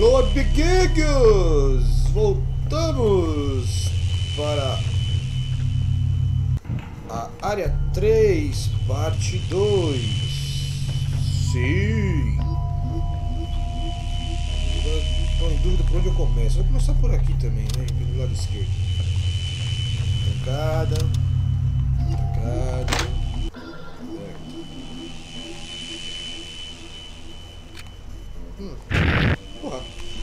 Alô, amiguinhos! Voltamos para a área 3, parte 2. Sim! Estou em dúvida por onde eu começo. Vou começar por aqui também, né? Pelo lado esquerdo. Trancada. Trancada. Porra.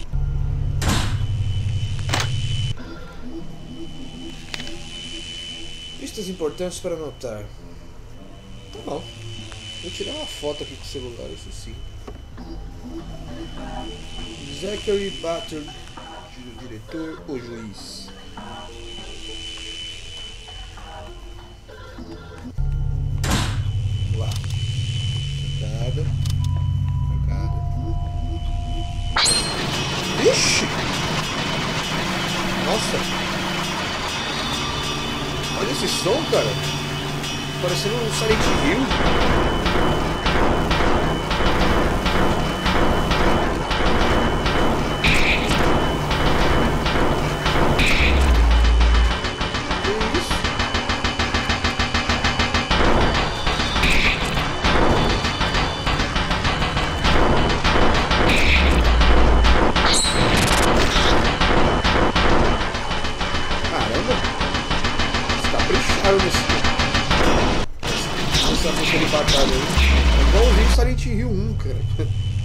Pistas importantes para anotar. Tá bom. Vou tirar uma foto aqui com o celular, isso sim. Zachary Batter, diretor ou juiz? Vamos lá. Trancada. Trancada. Ixi! Nossa! Olha esse som, cara! Parecendo um Silent Hill. Essa música de batalha aí. É igualzinho Silent Hill 1, cara.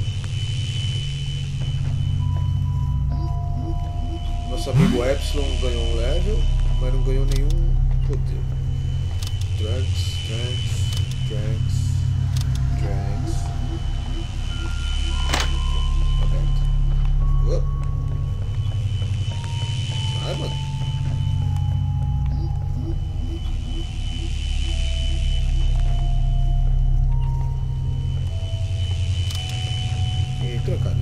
Nosso amigo Epsilon ganhou um level, mas não ganhou nenhum poder. Drugs. Aberto. Sai, mano. Trancado.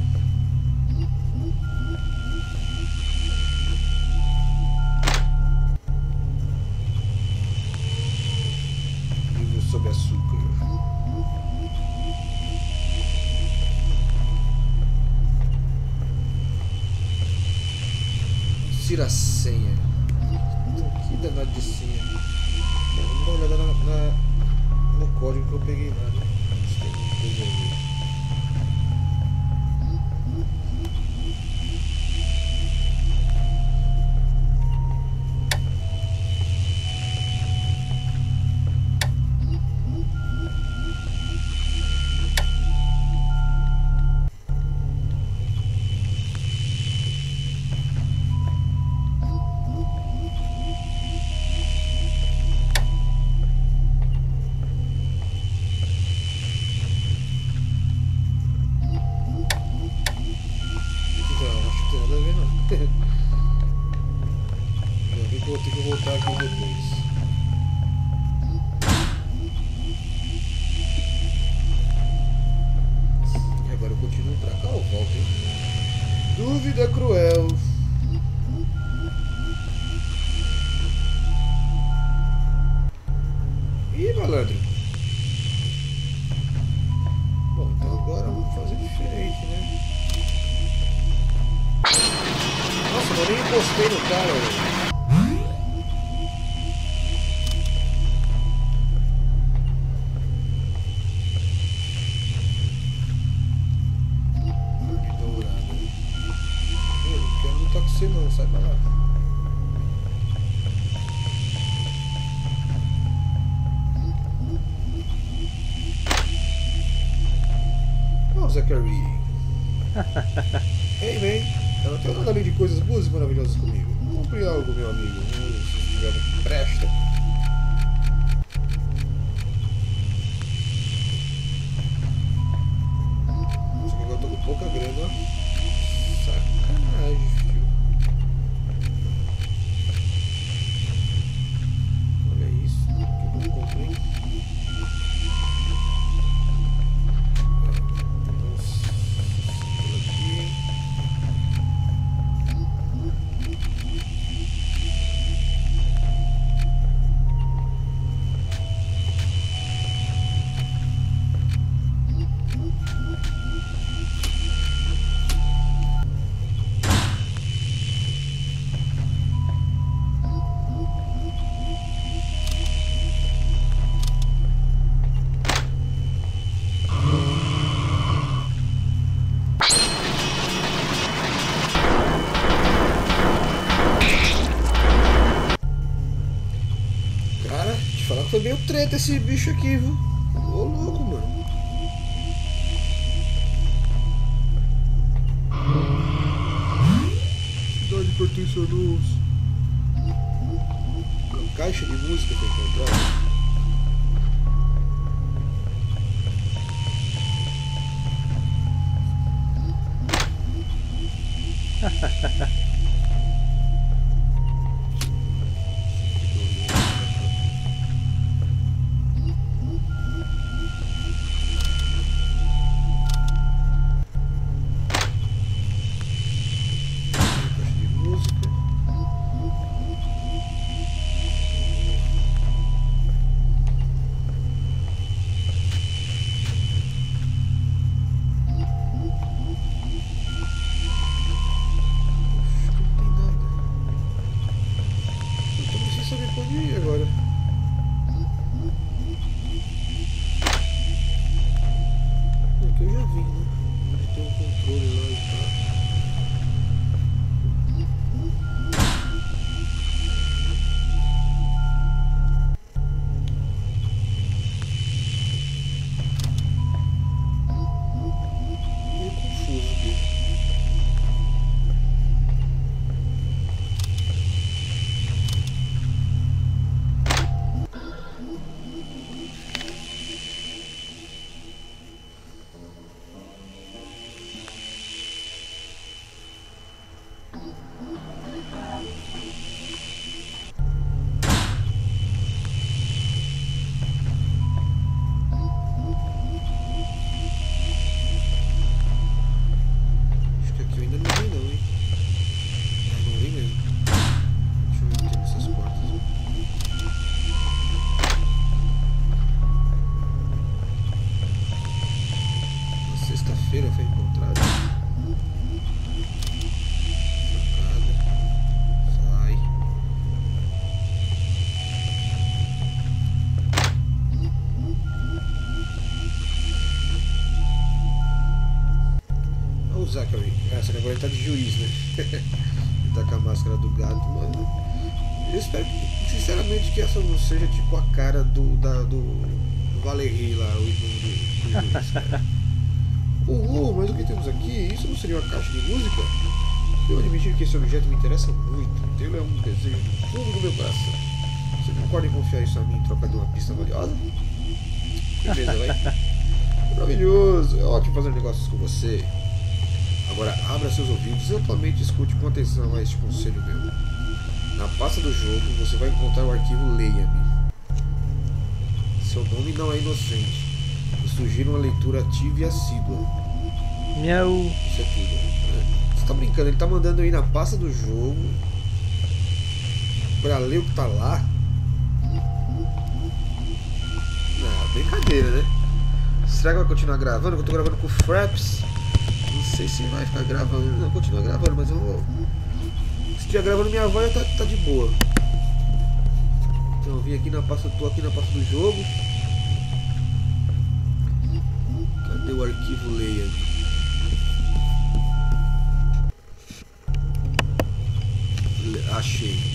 Livro sobre açúcar. Insira a senha. Que danado de senha. Vamos dar uma olhada no código que eu peguei lá, né? Se tem alguma coisa aí. Vou ter que voltar aqui depois. E agora eu continuo pra cá ou volto, hein? Dúvida cruel. Ih, malandro. Bom, então agora vamos fazer diferente, né? Nossa, eu nem encostei no cara, velho. Você não, sai pra lá. Oh, Zachary. Hey, man. Eu não tenho nada além de coisas boas e maravilhosas comigo. Compre algo, meu amigo. Se tiver, presta. Só que agora eu tô com pouca grana, ó. Sacanagem, filho. te falar que foi meio treta esse bicho aqui, viu? Ô louco, mano. Cidade pertence a caixa de música foi encontrada. Sexta-feira foi encontrado. Sai. Olha o Zachary. Essa agora ele tá de juiz, né? Ele tá com a máscara do gato, mano. Eu espero que, sinceramente, que essa não seja tipo a cara do Valerie lá, o irmão do juiz, cara. Mas o que temos aqui? Isso não seria uma caixa de música? Devo admitir que esse objeto me interessa muito. Tê-lo é um desejo do fundo do meu coração. Você concorda em confiar isso a mim em troca de uma pista valiosa? Beleza, vai. Maravilhoso. É ótimo fazer negócios com você. Agora abra seus ouvidos e atualmente escute com atenção a este conselho meu. Na pasta do jogo você vai encontrar o arquivo Leia-me. Seu nome não é inocente. Eu sugiro uma leitura ativa e assídua. Miau. Isso é tudo, né? Você tá brincando, ele tá mandando eu ir na pasta do jogo pra ler o que tá lá? Não, brincadeira, né? Será que vai continuar gravando? Eu tô gravando com o Fraps. Não sei se vai ficar gravando. Não, continua gravando, mas eu vou. Se estiver gravando minha voz tá de boa. Então eu vim aqui na pasta, tô aqui na pasta do jogo. Cadê o arquivo Leia? Achei.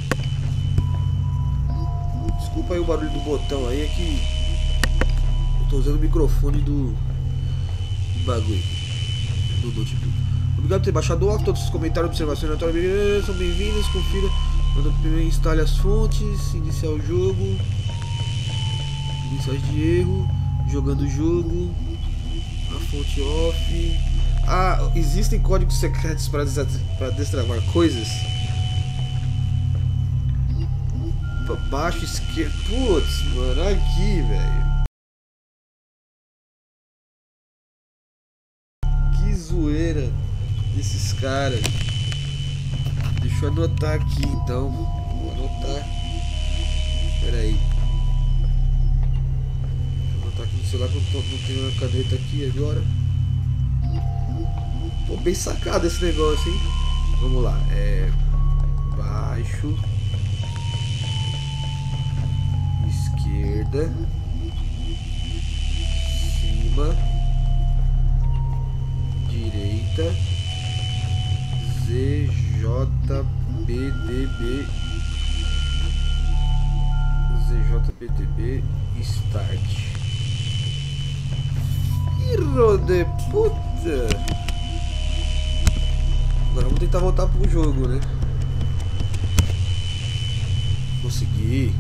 Desculpa aí o barulho do botão aí, é que eu tô usando o microfone do bagulho do notebook. Obrigado por ter baixado o áudio, todos os comentários, observações são bem-vindos, confira. Manda primeiro, instale as fontes, iniciar o jogo, iniciais de erro, jogando o jogo, a fonte off. Ah, existem códigos secretos para destravar coisas. Pra baixo esquerdo. Putz, mano, aqui, velho. Que zoeira desses caras. Deixa eu anotar aqui então. Vou anotar. Pera aí. Vou anotar aqui no celular que eu não tenho uma caneta aqui agora. Pô, bem sacado esse negócio, hein? Vamos lá. Baixo. Esquerda, cima, direita, ZJBDB, ZJBD. PTB Start. Filho de puta! Agora vamos tentar voltar pro jogo, né? Consegui.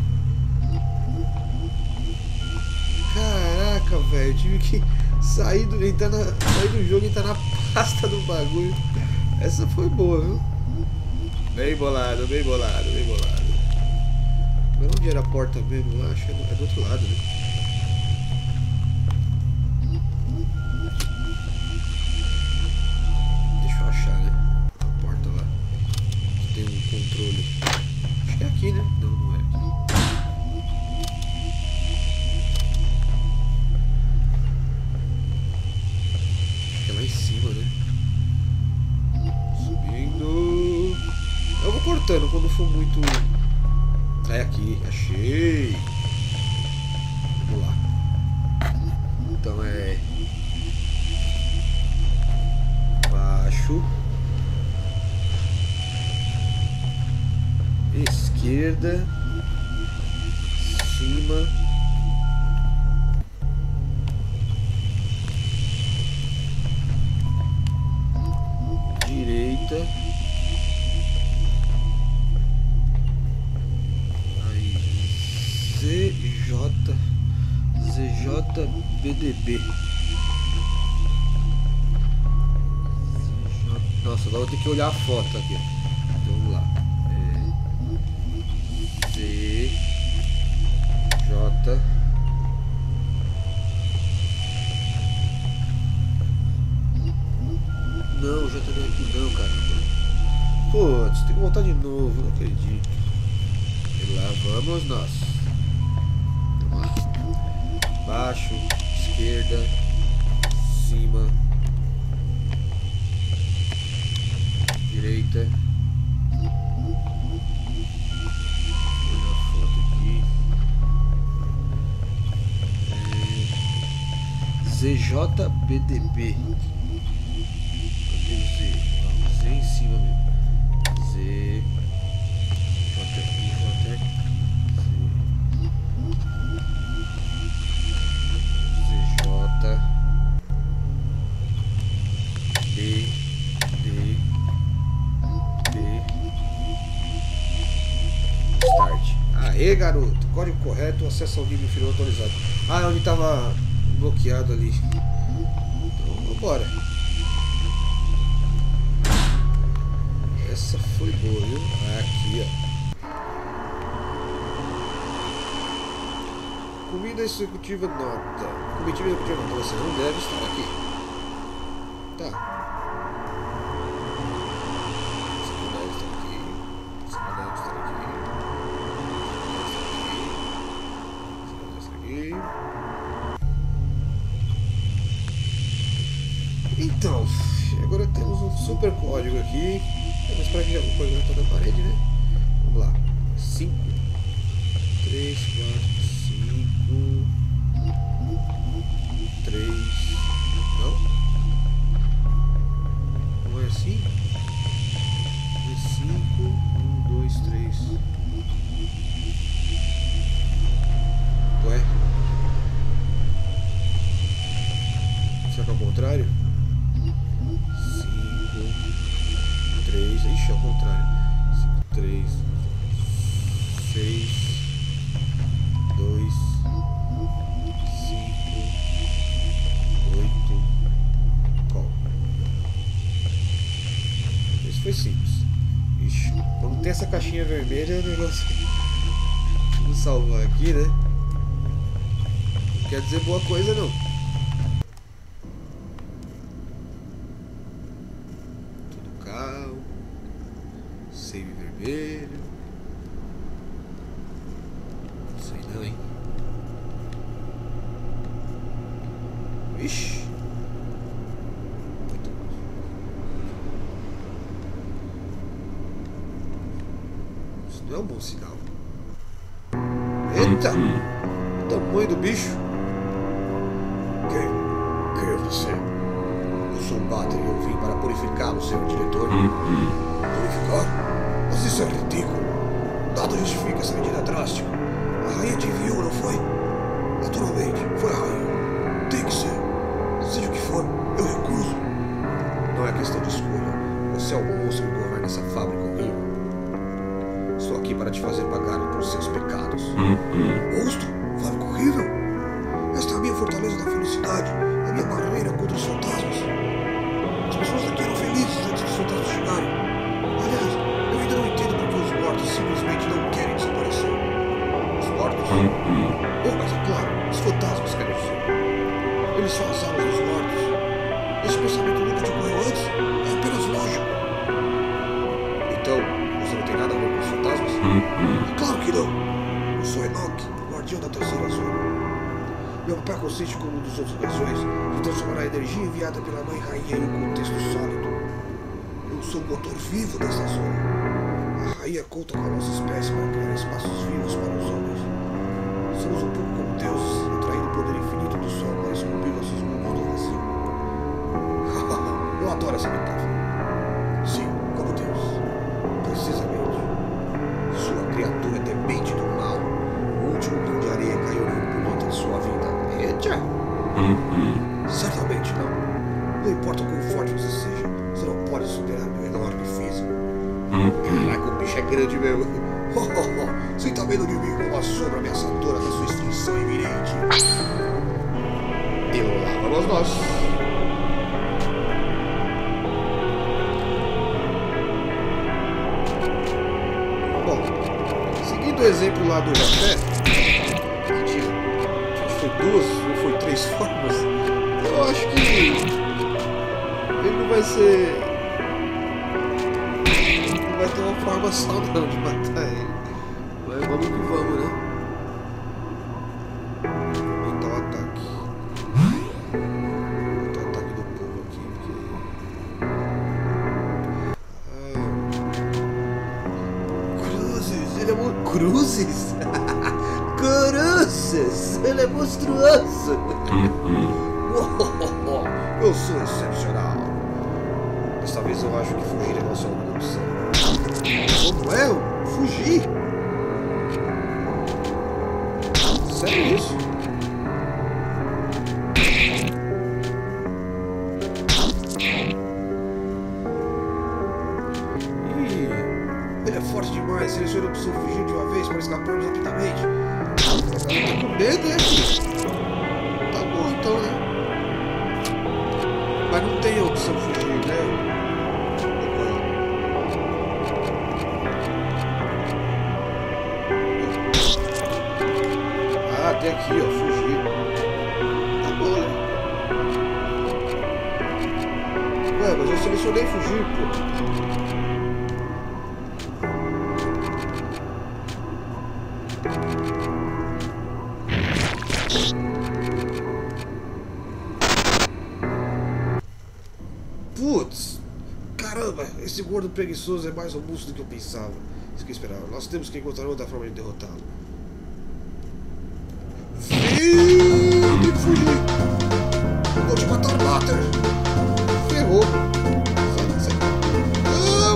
Caraca, velho, tive que sair do jogo e entrar na pasta do bagulho. Essa foi boa, viu? Bem bolado, bem bolado, bem bolado. Mas onde era a porta mesmo? Eu acho que é do outro lado, né? Deixa eu achar, né? A porta lá. Tem um controle. Acho que é aqui, né? Não, não é aqui. Acho que é lá em cima, né? Subindo. Eu vou cortando quando for muito. É aqui, achei. Vamos lá. Então é baixo, esquerda, cima, direita, aí ZJBDB. Nossa, agora eu vou ter que olhar a foto aqui. Então, vamos lá. ZJ. Não, já tá aqui não, cara. Putz, tem que voltar de novo, não acredito. E lá vamos nós. Vamos lá. Baixo, esquerda, cima, direita. Olha a foto aqui. ZJBDB. Cadê o Z? Z em cima mesmo. Z. Start. Aê, garoto. Código correto, acesso ao nível inferior atualizado. Ah, onde tava bloqueado ali. Então, vambora. Essa foi boa, viu? Aqui, ó. Comida executiva nota. Comitiva executiva nota. Você não deve estar aqui. Tá. Você não deve estar aqui. Você não deve estar aqui. Você não deve estar aqui. Então, agora temos um super código aqui. Vamos para que o código está na parede, né? Vamos lá. 5, 3, 4, 5, 3. Não? Não é assim? É 5, 1, 2, 3. Ué? Será que é o contrário? 3, ixi, ao contrário. 5, 3, 6, 2, 5, 8. Qual? Esse foi simples. Ixi, quando tem essa caixinha vermelha, o negócio. Vamos salvar aqui, né? Não quer dizer boa coisa, não. Save vermelho. Não sei não, hein? Ixi. Isso não é um bom sinal. Eita! O tamanho do bicho. Quem é você? Eu sou um Battery e eu vim para purificá-lo, senhor diretor. Purificar? Mas isso é ridículo. Nada justifica essa medida drástica. A rainha te enviou, não foi? Naturalmente, foi a rainha. Tem que ser. Seja o que for, eu recuso. Não é questão de escolha. Você é o monstro que governa essa fábrica horrível. Estou aqui para te fazer pagar por seus pecados. Monstro? Fábrica horrível? Esta é a minha fortaleza da felicidade. A minha barreira contra os fantasmas. As pessoas daqui eram felizes antes dos fantasmas chegarem. Aliás, eu ainda não entendo porque os mortos simplesmente não querem desaparecer. Os mortos? Oh, mas é claro, os fantasmas querem dizer. Eles são as almas dos mortos. Esse pensamento nunca te ocorreu antes? É apenas lógico. Então, você não tem nada a ver com os fantasmas? Claro que não. Eu sou Enoch, guardião da terceira zona. Meu papel consiste, como um dos outros guardiões, de transformar a energia enviada pela Mãe Rainha em um contexto sólido. Eu sou o motor vivo dessa zona. A Rainha conta com a nossa espécie para criar espaços vivos para os homens. Somos um pouco como deuses, atraindo o poder infinito do sol para esculpir nossos mundos do vazio. Eu adoro essa metáfora. Sim, como Deus. Precisamente. Sua criatura demente do mal. O último grão de areia caiu no bonito de sua vida. Eita! Certamente não. Não importa o quão forte você seja, você não pode superar meu enorme físico. Caraca, o bicho é grande mesmo. Você está vendo de mim como uma sombra ameaçadora da sua extinção iminente. E lá vamos nós. Bom, seguindo o exemplo lá do Jafé, que foi 2 ou foi 3 formas, eu acho que ele não vai ser... não vai ter uma forma só não de matar ele. Mas vamos que vamos, né? Aumentar o ataque. Aumentar o ataque do povo aqui, porque... Cruzes! Ele é muito... Cruzes? Cruzes! Ele é monstruoso! Eu sou excepcional. Desta vez eu acho que fugir é nossa única opção. Como é? Fugir? Sério isso? Ih, ele é forte demais. Selecione a opção fugir de uma vez para escaparmos rapidamente. Ela tá com medo, né? Tá bom então, né? Mas não tem opção fugir, né? Ah, tem aqui, ó, fugir. Tá bom, né? Ué, mas eu selecionei fugir, pô. Putz! Caramba, esse gordo preguiçoso é mais robusto do que eu pensava. Isso que eu esperava. Nós temos que encontrar outra forma de derrotá-lo. Tem que fugir! Eu vou te matar, Butter! Ferrou! Sai. Não!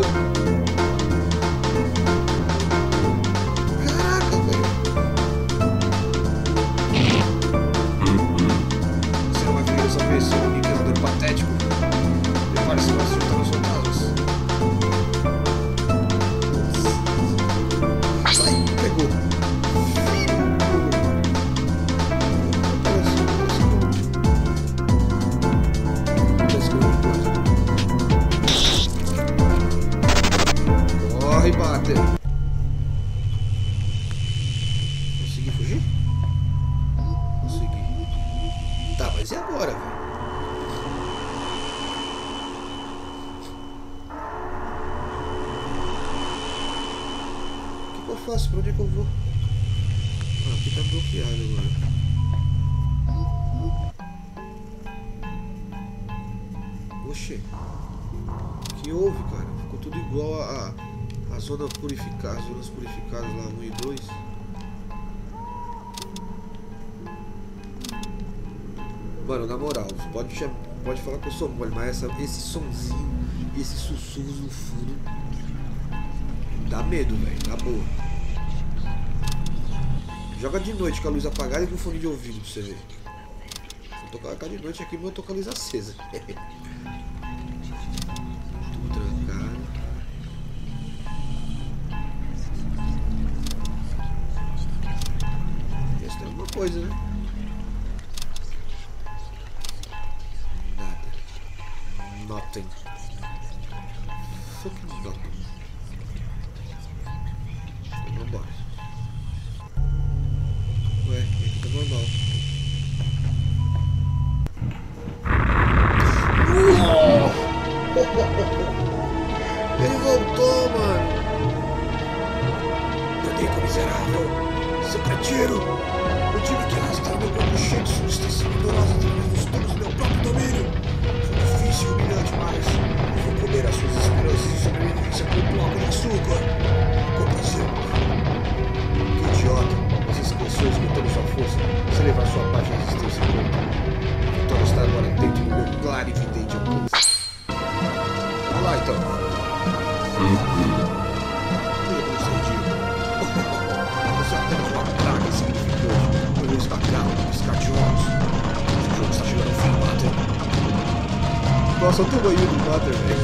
Caraca, velho! Você não vai vir dessa vez, seu aniquilador patético. Prepare-se para acertar os soldados. Sai! Pegou! Corre, Butter! Consegui fugir? Consegui. Tá, mas e agora, velho? O que eu faço? Pra onde é que eu vou? Ah, aqui tá bloqueado agora. Oxê. O que houve, cara? Ficou tudo igual a zona purificada, as zonas purificadas lá 1 e 2. Mano, na moral, você pode falar que eu sou mole, mas esse sonzinho, esses sussurros no fundo dá medo, velho, na boa. Joga de noite com a luz apagada e com o fone de ouvido pra você ver. Eu tô com de noite aqui, mas eu tô com a luz acesa. Tudo trancado. Essa tem alguma coisa, né? Nada. Nothing. Fucking nothing. Então vambora. Ué, aqui tá normal. Ele voltou, mano. Perdico miserável. Seu cretino. Eu tive que arrastar meu corpo cheio de substância dolorosa através dos tubos do meu próprio domínio. Foi difícil e humilhante, mas eu vou comer as suas esperanças de sobrevivência com um bloco de açúcar. Com prazer. Que idiota. Você esqueceu esgotando sua força. Você levar sua parte de resistência em conta. A vitória está agora dentro do meu claro e evidente alcance. Vamos lá, então. Você é apenas uma praga insignificante. Eu vou esmagá-lo com piscar de olhos. Esse jogo está chegando ao fim, Mater. Nossa, olha o tamanho do Mater, velho.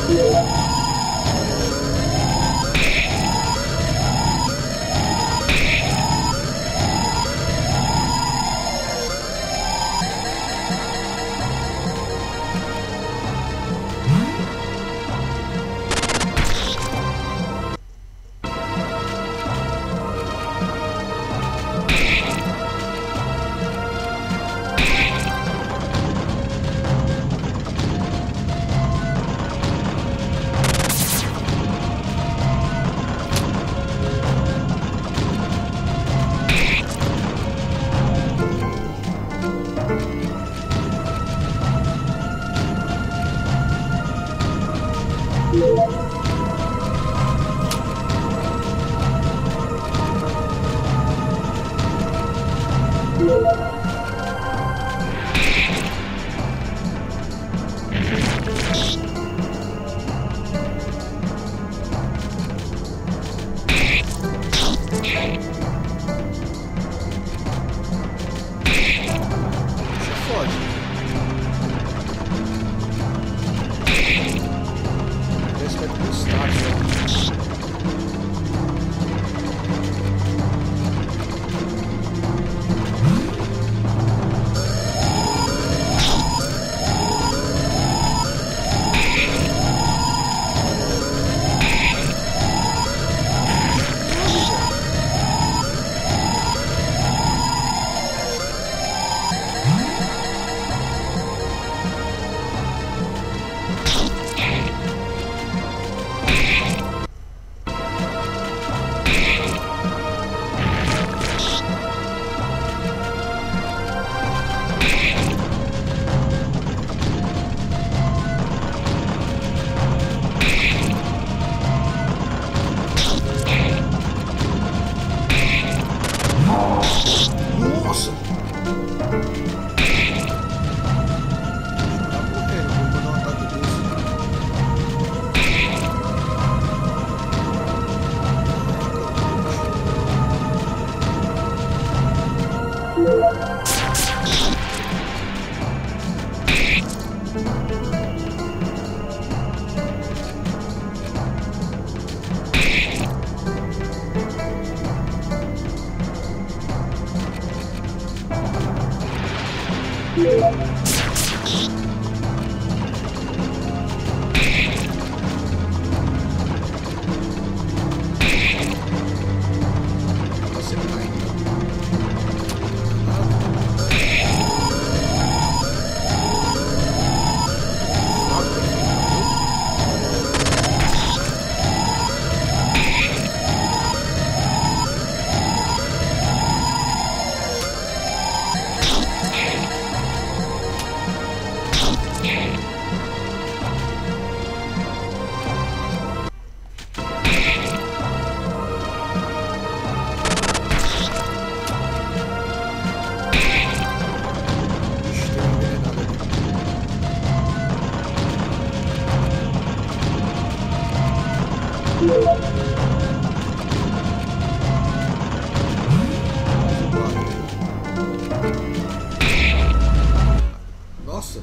Nossa!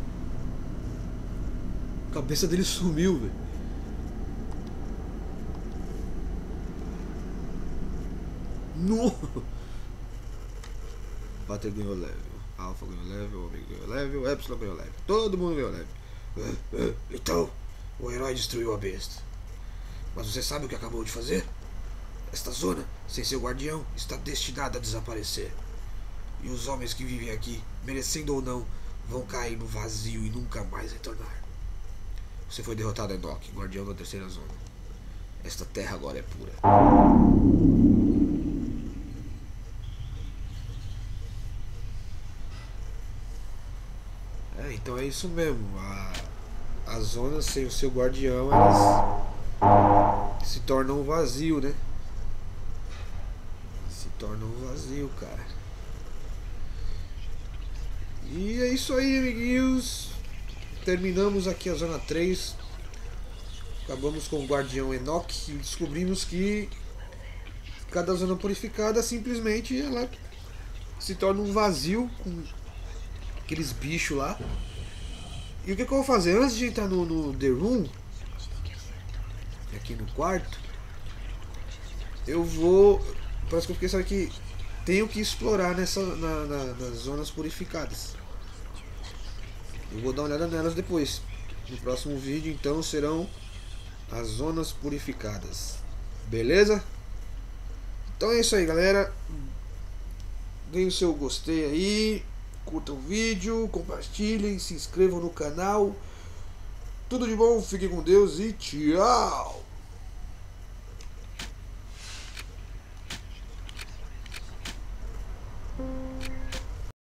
A cabeça dele sumiu, velho. No! Pater ganhou level, Alpha ganhou level, Omega ganhou level, Epsilon ganhou level. Todo mundo ganhou level. Então, o herói destruiu a besta. Mas você sabe o que acabou de fazer? Esta zona, sem seu guardião, está destinada a desaparecer. E os homens que vivem aqui, merecendo ou não, vão cair no vazio e nunca mais retornar. Você foi derrotado, Enoch, guardião da terceira zona. Esta terra agora é pura. Então é isso mesmo. As zonas sem o seu guardião, elas se tornam um vazio, né? Se tornam um vazio, cara. E é isso aí, amiguinhos. Terminamos aqui a zona 3. Acabamos com o guardião Enoch e descobrimos que cada zona purificada simplesmente ela se torna um vazio com aqueles bichos lá. E o que eu vou fazer? Antes de entrar no The Room, aqui no quarto, eu vou. Parece que eu fiquei sabendo que tenho que explorar nas zonas purificadas. Eu vou dar uma olhada nelas depois. No próximo vídeo, então, serão as zonas purificadas. Beleza? Então é isso aí, galera. Deem o seu gostei aí. Curtam o vídeo, compartilhem, se inscrevam no canal. Tudo de bom, fiquem com Deus e tchau!